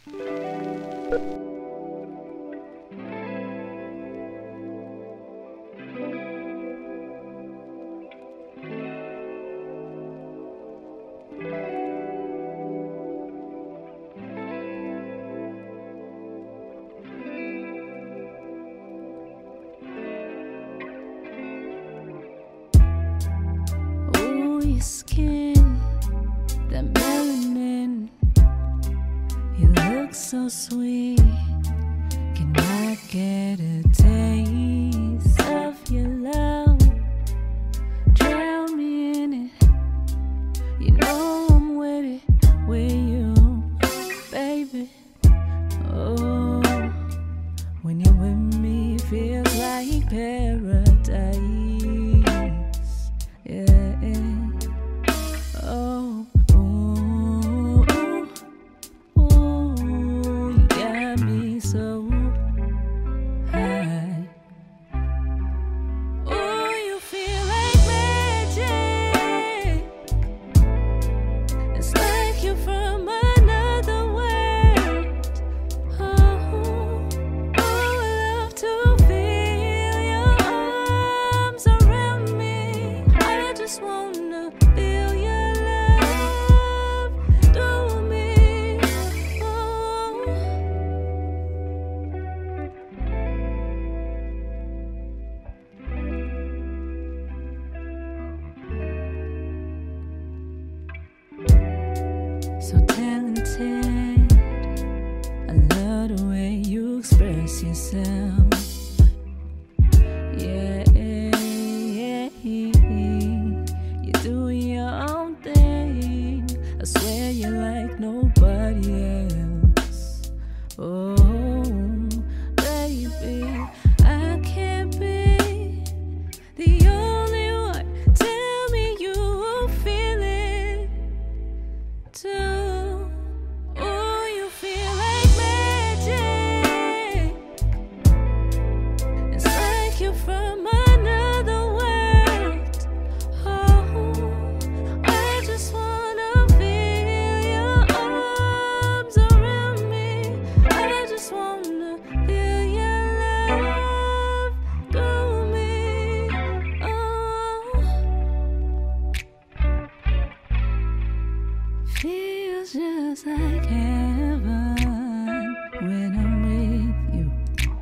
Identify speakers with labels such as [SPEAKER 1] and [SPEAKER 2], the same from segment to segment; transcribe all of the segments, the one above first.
[SPEAKER 1] So sweet, can I get a taste of your love? Drown me in it, you know I'm with it, with you, baby. Oh, when you're with me, it feels like paradise. Yeah. Oh. So talented, I love the way you express yourself. Yeah, you do your own thing. I swear you're like nobody else. Oh, baby, I can't be the only one. Tell me you will feel it too. From another world. Oh, I just wanna feel your arms around me. I just wanna feel your love through me. Oh, feels just like heaven when I'm with you.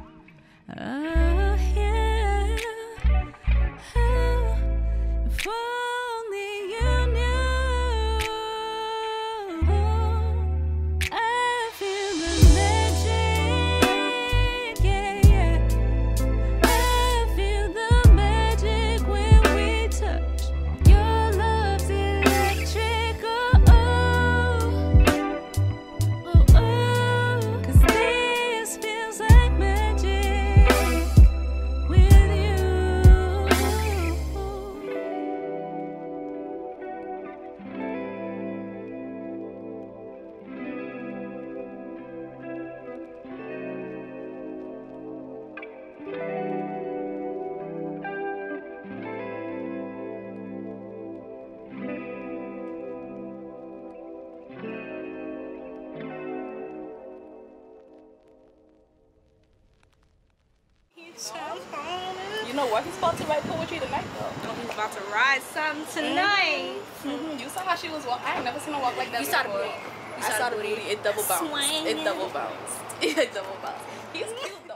[SPEAKER 2] You know what? He's about to write poetry tonight, though.
[SPEAKER 3] Oh, he's about to write something tonight.
[SPEAKER 2] You saw how she was walking. I ain't never seen her walk like that.
[SPEAKER 3] You saw the
[SPEAKER 2] before.
[SPEAKER 3] booty.
[SPEAKER 2] I saw the booty. It double bounced.
[SPEAKER 3] Swinging.
[SPEAKER 2] It double bounced. It double bounced. He's cute.